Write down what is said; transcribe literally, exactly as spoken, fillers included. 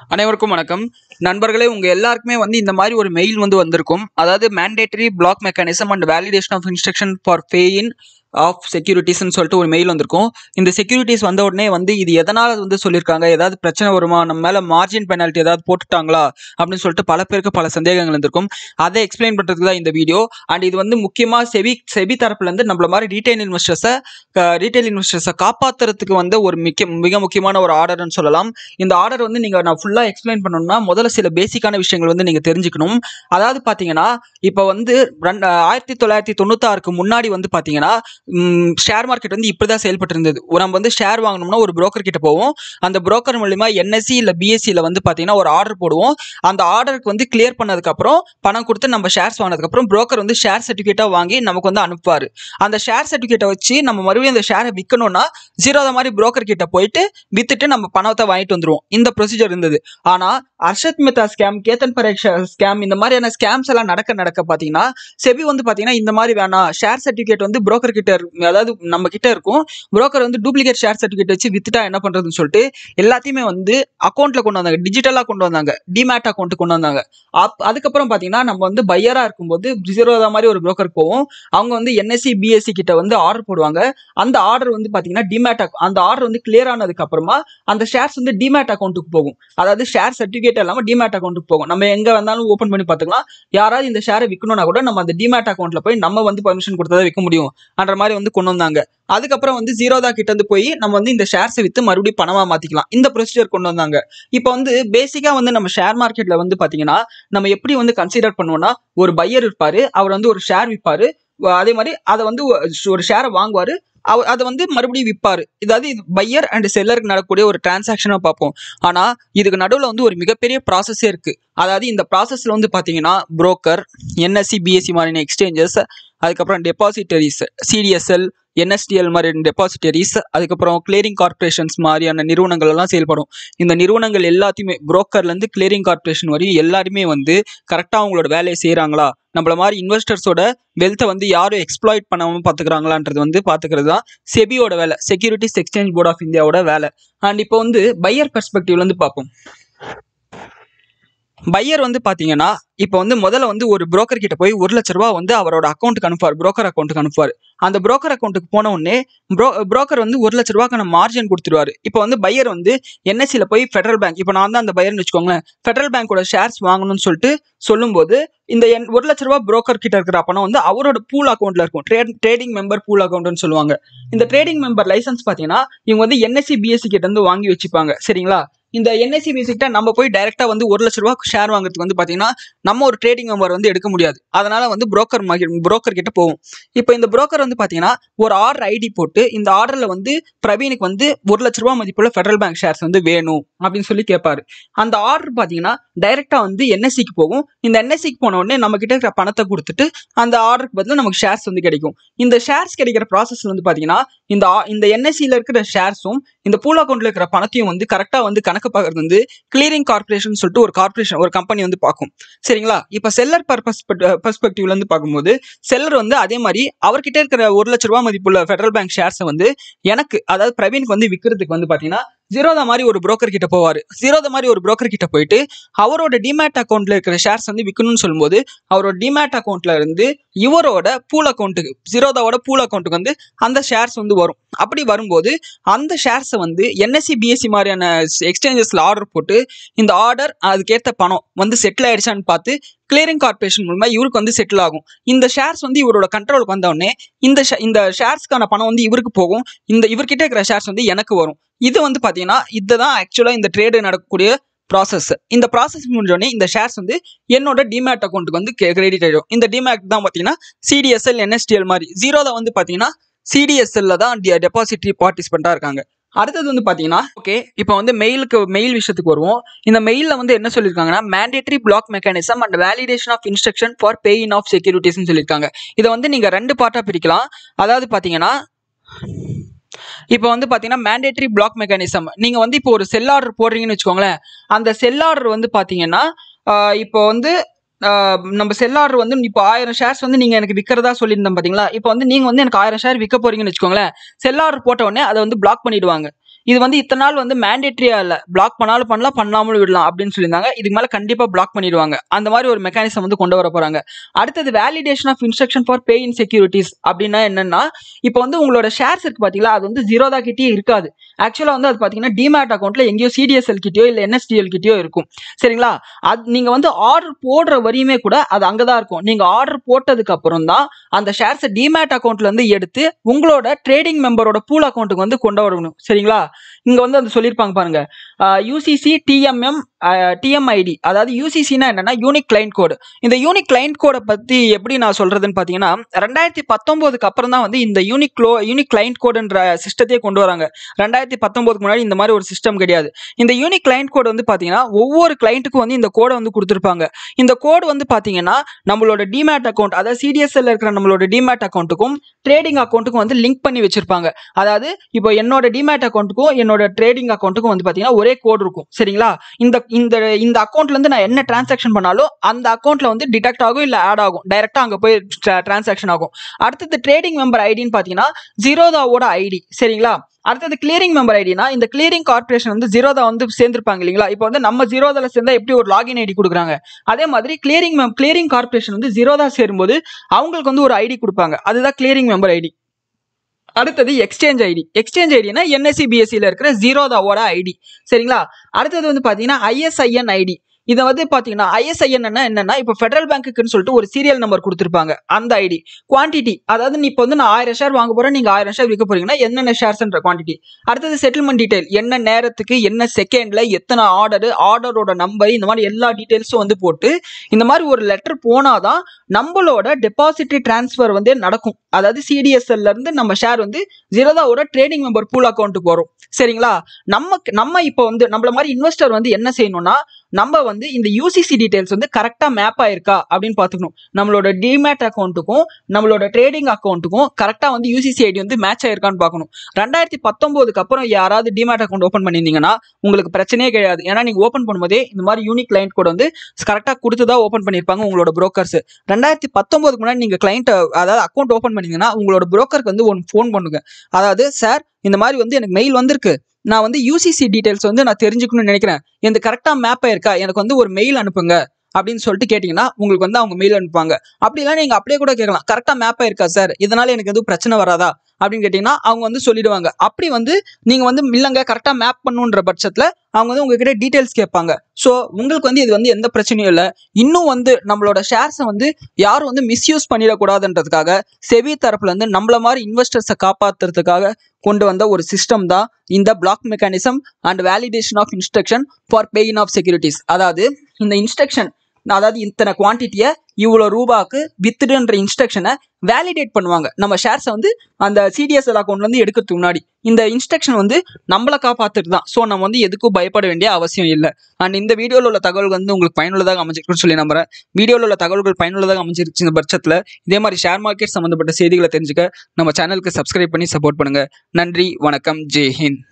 அனைவருக்கும் வணக்கம் நண்பர்களே. உங்க எல்லாருக்குமே வந்து இந்த மாதிரி ஒரு மெயில் வந்து வந்திருக்கும். அதாவது mandatory block mechanism and validation of instruction for pay in of செக்யூரிட்டிஸ்ன்னு சொல்லிட்டு ஒரு மெயில் வந்திருக்கும். இந்த செக்யூரிட்டிஸ் வந்த உடனே வந்து இது எதனால வந்து சொல்லியிருக்காங்க, ஏதாவது பிரச்சனை வருமா, நம்ம மேல மார்ஜின் பெனால்ட்டி ஏதாவது போட்டுட்டாங்களா அப்படின்னு சொல்லிட்டு பல பேருக்கு பல சந்தேகங்கள் இருந்திருக்கும். அதை எக்ஸ்பிளைன் பண்றதுக்கு தான் இந்த வீடியோ. அண்ட் இது வந்து முக்கியமா செபி செபி தரப்புல இருந்து நம்மள மாதிரி ரீட்டைல் இன்வெஸ்டர்ஸை ரீட்டைல் இன்வெஸ்டர்ஸை காப்பாத்துறதுக்கு வந்து ஒரு மிக மிக முக்கியமான ஒரு ஆர்டர்னு சொல்லலாம். இந்த ஆர்டர் வந்து நீங்க நான் ஃபுல்லா எக்ஸ்பிளைன் பண்ணணும்னா முதல்ல சில பேசிக்கான விஷயங்கள் வந்து நீங்க தெரிஞ்சுக்கணும். அதாவது பாத்தீங்கன்னா இப்போ வந்து ஆயிரத்தி தொள்ளாயிரத்தி தொண்ணூத்தி ஆறுக்கு முன்னாடி வந்து பாத்தீங்கன்னா ஷேர் மார்க்கெட் வந்து இப்படிதான் செயல்பட்டு இருந்தது. நம்ம வந்து ஷேர் வாங்கணும்னா ஒரு புரோக்கர் கிட்ட போவோம். அந்த புரோக்கர் மூலமா என்எஸ்சி இல்ல பிஎஸ்சியில வந்து பாத்தீங்கன்னா ஒரு ஆர்டர் போடுவோம். அந்த ஆர்டருக்கு வந்து கிளியர் பண்ணதுக்கு அப்புறம் பணம் கொடுத்து நம்ம ஷேர்ஸ் வாங்கினதுக்கு அப்புறம் புரோக்கர் வந்து ஷேர் சர்டிபிகேட்டா வாங்கி நமக்கு வந்து அனுப்புவாரு. அந்த ஷேர் சர்டிபிகேட்டை வச்சு நம்ம மறுபடியும் அந்த ஷேரை விற்கணும்னா ஜீரோத மாதிரி புரோக்கர் கிட்ட போயிட்டு வித்துட்டு நம்ம பணத்தை வாங்கிட்டு வந்துருவோம். இந்த ப்ரொசீஜர் இருந்தது. ஆனா அர்ஷத் மெத்தா ஸ்கேம், கேத்தன் பரேக்ஷா ஸ்கேம், இந்த மாதிரியான ஸ்கேம்ஸ் எல்லாம் நடக்க நடக்க பாத்தீங்கன்னா செபி வந்து பாத்தீங்கன்னா இந்த மாதிரி வேணாம், ஷேர் சர்டிபிகேட் வந்து புரோக்கர் கிட்ட, அதாவது நம்ம கிட்ட இருக்கும், புரோக்கர் வந்து டூப்ளிகேட் ஷேர் சர்டிபிகேட் வச்சு வித்துட்டா என்ன பண்றதுன்னு சொல்லிட்டு எல்லாத்தையுமே வந்து அக்கௌண்ட்ல கொண்டு வந்தாங்க, டிஜிட்டலா கொண்டு வந்தாங்க, டிமேட் அக்கௌண்ட் கொண்டு வந்தாங்க. அதுக்கப்புறம் பாத்தீங்கன்னா நம்ம வந்து பையரா இருக்கும்போது ஜீரோதா மாதிரி ஒரு புரோக்கர் போவோம். அவங்க வந்து என்எஸ்சி பிஎஸ்சி கிட்ட வந்து ஆர்டர் போடுவாங்க. அந்த ஆர்டர் வந்து பாத்தீங்கன்னா டிமேட் அந்த ஆர்டர் வந்து கிளியர் ஆனதுக்கு அப்புறமா அந்த ஷேர்ஸ் வந்து டிமேட் அக்கௌண்ட்டுக்கு போகும். அதாவது ஷேர் சர்டிபிகேட் இல்லாம டிமேட் அக்கௌண்ட்டுக்கு போகும். நம்ம எங்க வந்தாலும் ஓபன் பண்ணி பாத்துக்கலாம். யாராவது இந்த ஷேரை விற்கணும்னா கூட நம்ம அந்த டிமேட் அக்கௌண்ட்ல போய் நம்ம வந்து பர்மிஷன் கொடுத்தா விற்க முடியும் என்ற மாதிரி வந்து கொண்டு வந்தாங்க. அதுக்கப்புறம் வந்து ஜீரோதா கிட்ட இருந்து போய் நம்ம வந்து இந்த ஷேர்ஸை வித்து மறுபடியும் பணமா மாத்திக்கலாம். இந்த ப்ரொசீஜர் கொண்டு வந்தாங்க. இப்போ வந்து பேசிக்கா வந்து நம்ம ஷேர் மார்க்கெட்ல வந்து பாத்தீங்கன்னா நம்ம எப்படி வந்து கன்சிடர் பண்ணுவோம்னா, ஒரு பையர் இருப்பாரு, அவர் வந்து ஒரு ஷேர் விற்பாரு, அதே மாதிரி அதை வந்து ஒரு ஷேரை வாங்குவாரு, அதை வந்து மறுபடியும் விற்பாரு. இதாவது இது பையர் அண்ட் செல்லருக்கு நடக்கக்கூடிய ஒரு டிரான்சாக்ஷனா பார்ப்போம். ஆனா இதுக்கு நடுவில் வந்து ஒரு மிகப்பெரிய ப்ராசஸே இருக்கு. அதாவது இந்த ப்ராசஸ்ல வந்து பாத்தீங்கன்னா புரோக்கர், என்எஸ்சி பிஎஸ்சி மாதிரியான எக்ஸ்சேஞ்சஸ், அதுக்கப்புறம் டெபாசிட்டரிஸ், சிடிஎஸ்எல், என்எஸ்டிஎல் மாதிரி டெபாசிட்டரிஸ், அதுக்கப்புறம் கிளியரிங் கார்பரேஷன்ஸ் மாதிரியான நிறுவனங்கள் எல்லாம் செயல்படும். இந்த நிறுவனங்கள் எல்லாத்தையுமே புரோக்கர்ல இருந்து கிளியரிங் கார்பரேஷன் வரையும் எல்லாருமே வந்து கரெக்டா அவங்களோட வேலையை செய்யறாங்களா, நம்மள மாதிரி இன்வெஸ்டர்ஸோட வெல்த்தை வந்து யாரும் எக்ஸ்ப்ளாய்ட் பண்ணாம பாத்துக்கிறாங்களான்றது வந்து பாத்துக்கிறது தான் செபியோட வேலை, செக்யூரிட்டிஸ் எக்ஸ்சேஞ்ச் போர்ட் ஆஃப் இந்தியாவோட வேலை. அண்ட் இப்போ வந்து பையர் பெர்ஸ்பெக்டிவ்ல இருந்து பார்ப்போம். பையர் வந்து பாத்தீங்கன்னா இப்போ வந்து முதல்ல வந்து ஒரு புரோக்கர் கிட்ட போய் ஒரு லட்ச ரூபாய் வந்து அவரோட அக்கௌண்ட்டுக்கு அனுப்புவார், புரோக்கர் அக்கௌண்ட்டுக்கு அனுப்புவார். அந்த புரோக்கர் அக்கௌண்ட்டுக்கு போன உடனே ப்ரோ புரோக்கர் வந்து ஒரு லட்ச ரூபாய்க்கான மார்ஜின் கொடுத்துருவாரு. இப்போ வந்து பையர் வந்து என்எஸ்சியில போய் ஃபெடரல் பேங்க், இப்போ நான் தான் அந்த பையர்னு வச்சுக்கோங்களேன், ஃபெடரல் பேங்கோட ஷேர்ஸ் வாங்கணும்னு சொல்லிட்டு சொல்லும் போது இந்த ஒரு லட்ச ரூபாய் புரோக்கர் கிட்ட இருக்கிற பணம் வந்து அவரோட பூல் அக்கௌண்ட்ல இருக்கும். ட்ரேடிங் மெம்பர் பூல் அக்கௌண்ட்னு சொல்லுவாங்க. இந்த ட்ரேடிங் மெம்பர் லைசன்ஸ் பாத்தீங்கன்னா இவங்க வந்து என்எஸ்சி பிஎஸ்சி கிட்ட இருந்து வாங்கி வச்சுப்பாங்க. சரிங்களா? இந்த என்எஸ்சி பிஎஸ்சி கிட்ட நம்ம போய் டைரக்டா வந்து ஒரு லட்ச ரூபாய் ஷேர் வாங்குறதுக்கு வந்து பாத்தீங்கன்னா நம்ம ஒரு ட்ரேடிங் மெம்பர் வந்து எடுக்க முடியாது. அதனால வந்து புரோக்கர் புரோக்கர் கிட்ட போவோம். இப்போ இந்த புரோக்கர் வந்து பாத்தீங்கன்னா ஒரு ஆர்டர் ஐடி போட்டு இந்த ஆர்டர்ல வந்து பிரவீனுக்கு வந்து ஒரு லட்ச ரூபாய் மதிப்புள்ள ஃபெடரல் பேங்க் ஷேர்ஸ் வந்து வேணும் அப்படின்னு சொல்லி கேட்பாரு. அந்த ஆர்டர் பாத்தீங்கன்னா டைரக்டா வந்து என்எஸ்சிக்கு போகும். இந்த என்எஸ்சிக்கு போன உடனே நம்ம கிட்ட இருக்கிற பணத்தை கொடுத்துட்டு அந்த ஆர்டருக்கு பதிலா நமக்கு ஷேர்ஸ் வந்து கிடைக்கும். இந்த ஷேர்ஸ் கிடைக்கிற ப்ராசஸ்ல வந்து பாத்தீங்கன்னா இந்த இந்த என்எஸ்சியில இருக்கிற ஷேர்ஸும் இந்த பூல் அக்கௌண்ட்ல இருக்கிற பணத்தையும் வந்து கரெக்டா வந்து கணக்கு பார்க்கறது வந்து கிளியரிங் கார்பரேஷன் சொல்லிட்டு ஒரு கார்பரேஷன், ஒரு கம்பெனி வந்து பார்க்கும். சரிங்களா? இப்ப செல்லர் பர்பஸ் பெர்ஸ்பெக்டிவ்ல இருந்து பார்க்கும்போது செல்லர் வந்து அதே மாதிரி அவர்கிட்ட இருக்கிற ஒரு லட்ச ரூபாய் மதிப்புள்ள ஃபெடரல் பேங்க் ஷேர்ஸை வந்து எனக்கு, அதாவது பிரவீனுக்கு வந்து விற்கிறதுக்கு வந்து பாத்தீங்கன்னா ஜீரோதா மாதிரி ஒரு புரோக்கர் கிட்ட போவாரு. ஜீரோதா மாதிரி ஒரு புரோக்கர் கிட்ட போயிட்டு அவரோட டிமேட் அக்கௌண்ட்ல இருக்கிற ஷேர்ஸ் வந்து விற்கணும்னு சொல்லும்போது அவரோட டிமேட் அக்கௌண்ட்ல இருந்து இவரோட பூல் அக்கௌண்ட்டுக்கு, ஜீரோதாவோட பூல் அக்கௌண்ட்டுக்கு வந்து அந்த ஷேர்ஸ் வந்து வரும். அப்படி வரும்போது அந்த ஷேர்ஸை வந்து என்எஸ்சி பிஎஸ்சி மாதிரியான எக்ஸ்சேஞ்சஸ்ல ஆர்டர் போட்டு இந்த ஆர்டர் அதுக்கேற்ற பணம் வந்து செட்டில் ஆயிடுச்சான்னு பார்த்து கிளியரிங் கார்பரேஷன் மூலமா இவருக்கு வந்து செட்டில் ஆகும். இந்த ஷேர்ஸ் வந்து இவரோட கண்ட்ரோலுக்கு வந்த உடனே இந்த இந்த ஷேர்ஸ்க்கான பணம் வந்து இவருக்கு போகும். இந்த இவர்கிட்ட இருக்கிற ஷேர்ஸ் வந்து எனக்கு வரும். இது வந்து பாத்தீங்கன்னா இதுதான் ஆக்சுவலா இந்த ட்ரேடு நடக்கக்கூடிய ப்ராசஸ். இந்த ப்ராசஸ் முடிஞ்சோடனே இந்த ஷேர்ஸ் வந்து என்னோட டிமேட் அக்கௌண்ட்டுக்கு வந்து கிரெடிட் ஆயிடும். இந்த டிமேட் தான் பாத்தீங்கன்னா சிடிஎஸ்எல், என்எஸ்டிஎல் மாதிரி. ஜீரோதா வந்து பாத்தீங்கன்னா சிடிஎஸ்எல்ல தான் டெபாசிட்டரி பார்ட்டிசிபெண்டா இருக்காங்க. அடுத்தது வந்து பாத்தீங்கன்னா ஓகே, இப்போ வந்து மெயிலுக்கு மெயில் விஷயத்துக்கு வருவோம். இந்த மெயில்ல வந்து என்ன சொல்லியிருக்காங்கன்னா mandatory block mechanism and validation of instruction for paying of செக்யூரிட்டிஸ்னு சொல்லியிருக்காங்க. இதை வந்து நீங்க ரெண்டு பார்ட்டா பிரிக்கலாம். அதாவது பாத்தீங்கன்னா இப்போ வந்து பாத்தீங்கன்னா மேண்டேட்டரி பிளாக் மெக்கானிசம், நீங்க வந்து இப்போ ஒரு செல் ஆர்டர் போடுறீங்கன்னு வச்சுக்கோங்களேன். அந்த செல் ஆர்டர் வந்து பாத்தீங்கன்னா இப்போ வந்து நம்ம செல் ஆர்டர் வந்து இப்போ ஆயிரம் ஷேர்ஸ் வந்து நீங்க எனக்கு விற்கிறதா சொல்லியிருந்தோம் பாத்தீங்களா. இப்போ வந்து நீங்க வந்து எனக்கு ஆயிரம் ஷேர் விற்க போறீங்கன்னு வச்சுக்கோங்களேன். செல் ஆர்டர் போட்ட உடனே அதை வந்து பிளாக் பண்ணிடுவாங்க. இது வந்து இத்தனை நாள் வந்து மேண்டேட்டரியா இல்ல, பிளாக் பண்ணாலும் பண்ணலாம், பண்ணாமலும் விடலாம் அப்படின்னு சொல்லியிருந்தாங்க. இதுக்கு மேல கண்டிப்பா பிளாக் பண்ணிடுவாங்க. அந்த மாதிரி ஒரு மெக்கானிசம் வந்து கொண்டு வர போறாங்க. அடுத்தது validation of instruction for pay in securities அப்படின்னா என்னன்னா, இப்போ வந்து உங்களோட ஷேர்ஸ் இருக்கு பாத்தீங்களா, அது வந்து ஜீரோதா கிட்டயே இருக்காது. ஆக்சுவலா வந்து அது பாத்தீங்கன்னா டிமேட் அக்கௌண்ட்ல எங்கேயோ சிடிஎஸ்எல் கிட்டயோ இல்ல என்எஸ்டிஎல் கிட்டயோ இருக்கும். சரிங்களா? அது நீங்க வந்து ஆர்டர் போடுற வரையுமே கூட அது அங்கதான் இருக்கும். நீங்க ஆர்டர் போட்டதுக்கு அப்புறம் தான் அந்த ஷேர்ஸ் டிமேட் அக்கௌண்ட்ல இருந்து எடுத்து உங்களோட ட்ரேடிங் மெம்பரோட பூல் அக்கௌண்ட்டுக்கு வந்து கொண்டு வரணும். சரிங்களா? இங்க வந்து அந்த சொல்லியிருப்பாங்க பாருங்க, யூசிசி டிஎம்எம் டிஎம்ஐடி, அதாவது யூசிசினா என்னன்னா யூனிக் கிளைண்ட் கோடு. இந்த யூனிக் கிளைண்ட் கோடை பத்தி எப்படி நான் சொல்றதுன்னு பாத்தீங்கன்னா, ரெண்டாயிரத்தி பத்தொன்பதுக்கு அப்புறம் தான் வந்து இந்த யூனிக் யூனிக் கிளைண்ட் கோடுன்ற சிஸ்டத்தையே கொண்டு வராங்க. ரெண்டாயிரத்தி பத்தொன்பதுக்கு முன்னாடி இந்த மாதிரி ஒரு சிஸ்டம் கிடையாது. இந்த யூனிக் கிளைண்ட் கோடு வந்து பாத்தீங்கன்னா ஒவ்வொரு கிளைண்ட்டுக்கும் வந்து இந்த கோடை வந்து கொடுத்துருப்பாங்க. இந்த கோடு வந்து பாத்தீங்கன்னா நம்மளோட டிமேட் அக்கௌண்ட், அதாவது சிடிஎஸ்எல் இருக்கிற நம்மளோட டிமேட் அக்கௌண்ட்டுக்கும் ட்ரேடிங் அக்கௌண்ட்டுக்கும் வந்து லிங்க் பண்ணி வச்சிருப்பாங்க. அதாவது இப்போ என்னோட டிமேட் அக்கௌண்ட்டுக்கும் என்னோட ட்ரேடிங் அக்கௌண்ட்டுக்கும் வந்து பாத்தீங்கன்னா ஒரே கோட் இருக்கும். சரிங்களா? இந்த இந்த இந்த அக்கௌண்ட்ல இருந்து நான் என்ன டிரான்சாக்ஷன் பண்ணாலும் அந்த அக்கௌண்ட்ல வந்து டிடெக்ட் ஆகும் இல்ல ஆட் ஆகும், டைரக்டா அங்க போய் டிரான்சாக்ஷன் ஆகும். அடுத்தது ட்ரேடிங் மெம்பர் ஐடின்னு பாத்தீங்கன்னா ஜீரோதாவோட ஐடி. சரிங்களா? அடுத்தது கிளியரிங் மெம்பர் ஐடினா இந்த கிளியரிங் கார்பரேஷன் வந்து ஜீரோதா வந்து சேர்ந்திருப்பாங்க இல்லைங்களா? இப்போ வந்து நம்ம ஜீரோதால சேர்ந்தா எப்படி ஒரு லாகின் ஐடி கொடுக்குறாங்க, அதே மாதிரி கிளியரிங் கிளியரிங் கார்பரேஷன் வந்து ஜீரோதா சேரும்போது அவங்களுக்கு வந்து ஒரு ஐடி கொடுப்பாங்க. அதுதான் கிளியரிங் மெம்பர் ஐடி. அடுத்தது எக்ஸ்சேஞ்ச் ஐடி. எக்ஸ்சேஞ்ச் ஐடினா என்எஸ்சி பிஎஸ்சியில் இருக்கிற ஜீரோதாவோட ஐடி. சரிங்களா? அடுத்தது வந்து பாத்தீங்கன்னா ஐஎஸ்ஐஎன் ஐடி. இதை வந்து பாத்தீங்கன்னா ஐஎஸ்ஐஎன் என்னன்னா, இப்போ ஃபெடரல் பேங்க்குன்னு சொல்லிட்டு ஒரு சீரியல் நம்பர் கொடுத்துருப்பாங்க, அந்த ஐடி. குவான்டிட்டி, அதாவது நீ இப்போ வந்து நான் ஆயிரம் ஷேர் வாங்க போறேன், நீங்க ஆயிரம் ஷேர் விற்க போறீங்கன்னா என்னென்ன ஷேர்ஸ்ன்ற குவான்டிட்டி. அடுத்தது செட்டில்மெண்ட் டீடைல், என்ன நேரத்துக்கு என்ன செகண்ட்ல எத்தனை ஆர்டர், ஆர்டரோட நம்பர், இந்த மாதிரி எல்லா டீடைல்ஸும் வந்து போட்டு இந்த மாதிரி ஒரு லெட்டர் போனாதான் நம்மளோட டெபாசிட்டரி டிரான்ஸ்ஃபர் வந்து நடக்கும். அதாவது சிடிஎஸ்எல்ல இருந்து நம்ம ஷேர் வந்து ஜீரோதாவோட ட்ரேடிங் மெம்பர் பூல் அக்கௌண்ட்டுக்கு வரும். சரிங்களா? நமக்கு நம்ம இப்போ வந்து நம்மள மாதிரி இன்வெஸ்டர் வந்து என்ன செய்யணும்னா, நம்ம வந்து இந்த யூசிசி டீடைல்ஸ் வந்து கரெக்டா மேப் ஆயிருக்கா அப்படின்னு பாத்துக்கணும். நம்மளோட டிமேட் அக்கௌண்ட்டுக்கும் நம்மளோட ட்ரேடிங் அக்கௌண்ட்டுக்கும் கரெக்டா வந்து யூசிசி ஐடி வந்து மேட்ச் ஆயிருக்கான்னு பார்க்கணும். ரெண்டாயிரத்தி பத்தொன்பதுக்கு அப்புறம் யாராவது டிமேட் அக்கௌண்ட் ஓப்பன் பண்ணியிருந்தீங்கன்னா உங்களுக்கு பிரச்சனையே கிடையாது. ஏன்னா நீங்க ஓப்பன் பண்ணும்போதே இந்த மாதிரி யூனிக் கிளைண்ட் கோட் வந்து கரெக்டா கொடுத்துதான் ஓப்பன் பண்ணிருப்பாங்க உங்களோட புரோக்கர்ஸ். ரெண்டாயிரத்தி பத்தொன்பதுக்கு முன்னாடி நீங்க கிளைண்ட் அதாவது அக்கௌண்ட் ஓப்பன் பண்ணீங்கன்னா உங்களோட புரோக்கருக்கு வந்து ஒன் ஃபோன் பண்ணுங்க. அதாவது சார் இந்த மாதிரி வந்து எனக்கு மெயில் வந்திருக்கு, நான் வந்து யூசிசி டீடைல்ஸ் வந்து நான் தெரிஞ்சுக்கணும்னு நினைக்கிறேன், எனக்கு கரெக்டா மேப் ஆயிருக்கா, எனக்கு வந்து ஒரு மெயில் அனுப்புங்க அப்படின்னு சொல்லிட்டு கேட்டீங்கன்னா உங்களுக்கு வந்து அவங்க மெயில் அனுப்புவாங்க. அப்படிலாம் நீங்க அப்படியே கூட கேட்கலாம், கரெக்டா மேப் ஆயிருக்கா சார், இதனால எனக்கு எதுவும் பிரச்சனை வராதா அப்படின்னு கேட்டீங்கன்னா அவங்க வந்து சொல்லிடுவாங்க. அப்படி வந்து நீங்க வந்து இல்லங்க கரெக்டா மேப் பண்ணுன்ற பட்சத்துல அவங்க வந்து உங்ககிட்ட டீடைல்ஸ் கேட்பாங்க. ஸோ உங்களுக்கு வந்து இது வந்து எந்த பிரச்சனையும் இல்லை. இன்னும் வந்து நம்மளோட ஷேர்ஸை வந்து யாரும் வந்து மிஸ்யூஸ் பண்ணிடக்கூடாதுன்றதுக்காக செபி தரப்புல இருந்து நம்மள மாதிரி இன்வெஸ்டர்ஸை காப்பாத்துறதுக்காக கொண்டு வந்த ஒரு சிஸ்டம் தான் இந்த block mechanism and validation of instruction for paying of செக்யூரிட்டிஸ். அதாவது இந்த இன்ஸ்ட்ரக்ஷன், அதாவது இத்தனை குவான்டிட்டியை இவ்வளோ ரூபாய்க்கு வித்துடுன்ற இன்ஸ்ட்ரக்ஷனை வேலிடேட் பண்ணுவாங்க. நம்ம ஷேர்ஸை வந்து அந்த சிடிஎஸ்எல் அக்கௌண்ட்ல இருந்து எடுக்கிறதுக்கு முன்னாடி இந்த இன்ஸ்ட்ரக்ஷன் வந்து நம்மளை காப்பாத்துட்டு தான். ஸோ நம்ம வந்து எதுக்கும் பயப்பட வேண்டிய அவசியம் இல்லை. அண்ட் இந்த வீடியோவில் உள்ள தகவல் வந்து உங்களுக்கு பயனுள்ளதாக அமைஞ்சிருக்குன்னு சொல்லி நம்புறேன். வீடியோவில் உள்ள தகவல்கள் பயனுள்ளதாக அமைஞ்சிருச்சு இந்த பட்சத்தில் இதே மாதிரி ஷேர் மார்க்கெட் சம்மந்தப்பட்ட செய்திகளை தெரிஞ்சுக்க நம்ம சேனலுக்கு சப்ஸ்கிரைப் பண்ணி சப்போர்ட் பண்ணுங்க. நன்றி, வணக்கம், ஜெய் ஹிந்த்.